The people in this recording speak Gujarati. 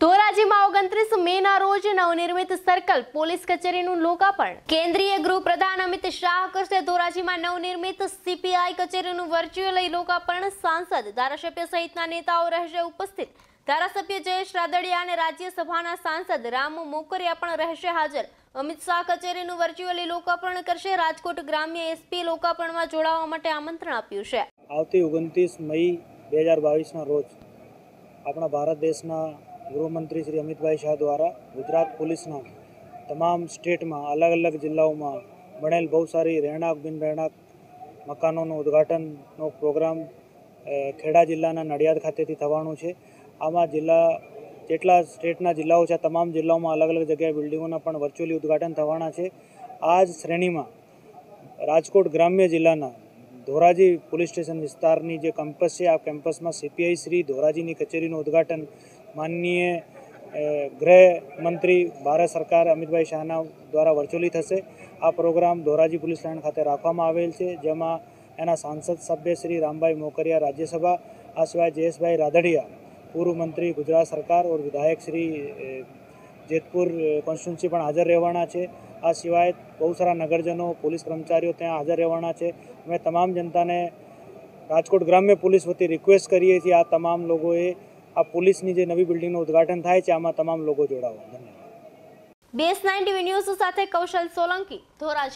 ધોરાજીમાં 29 મેના રોજ નવનિર્મિત સર્કલ પોલીસ કચેરીનું લોકાર્પણ। કેન્દ્રીય ગૃહ પ્રધાન અમિત શાહ કરશે ધોરાજીમાં નવનિર્મિત સીપીઆઈ કચેરીનું વર્ચ્યુઅલ લોકાર્પણ। સાંસદ, ધારાસભ્ય સહિતના નેતાઓ રહેશે ઉપસ્થિત। ધારાસભ્ય જયેશ રાદડિયા અને રાજ્યસભાના સાંસદ રામ મોકરિયા પણ રહેશે હાજર। અમિત શાહ કચેરીનું વર્ચ્યુઅલી લોકાર્પણ કરશે। રાજકોટ ગ્રામ્ય એસપી લોકાર્પણમાં જોડાવા માટે આમંત્રણ આપ્યું છે। આવતી 29 મઈ 2022ના રોજ આપણા ભારત દેશના ગૃહમંત્રી શ્રી અમિતભાઈ શાહ દ્વારા ગુજરાત પોલીસના તમામ સ્ટેટમાં અલગ અલગ જિલ્લાઓમાં બનેલ બહુ સારી રહેણાંક બિન રહેણાંક મકાનોનું ઉદ્ઘાટનનો પ્રોગ્રામ ખેડા જિલ્લાના નડિયાદ ખાતેથી થવાનું છે। આમાં જિલ્લા જેટલા સ્ટેટના જિલ્લાઓ છે તમામ જિલ્લાઓમાં અલગ અલગ જગ્યાએ બિલ્ડિંગોના પણ વર્ચ્યુઅલી ઉદ્ઘાટન થવાના છે। આ જ શ્રેણીમાં રાજકોટ ગ્રામ્ય જિલ્લાના ધોરાજી પોલીસ સ્ટેશન વિસ્તારની જે કેમ્પસ છે આ કેમ્પસમાં સીપીઆઈ શ્રી ધોરાજીની કચેરીનું ઉદ્ઘાટન માનનીય ગૃહમંત્રી ભારત સરકાર અમિતભાઈ શાહના દ્વારા વર્ચ્યુઅલી થશે। આ પ્રોગ્રામ ધોરાજી પોલીસ લાઇન ખાતે રાખવામાં આવેલ છે, જેમાં એના સાંસદ સભ્ય શ્રી રામભાઈ મોકરિયા રાજ્યસભા, આ સિવાય જયેશભાઈ રાદડિયા પૂર્વ મંત્રી ગુજરાત સરકાર और विधायक श्री જેતપુર કોન્સ્ટિટ્યુન્સી પણ હાજર રહેવાના છે। આ સિવાય બહુ સારા નગરજનો, પોલીસ કર્મચારીઓ ત્યાં હાજર રહેવાના છે। અમે તમામ જનતાને રાજકોટ ગ્રામ્ય પોલીસ વતી રિક્વેસ્ટ કરીએ છીએ આ તમામ લોકોએ આ પોલીસની જે નવી બિલ્ડિંગનું ઉદ્ઘાટન થાય છે આમાં તમામ લોકો જોડાવા। ધન્યવાદ। BS9 ટીવી ન્યૂઝ સાથે કૌશલ સોલંકી, ધોરાજી।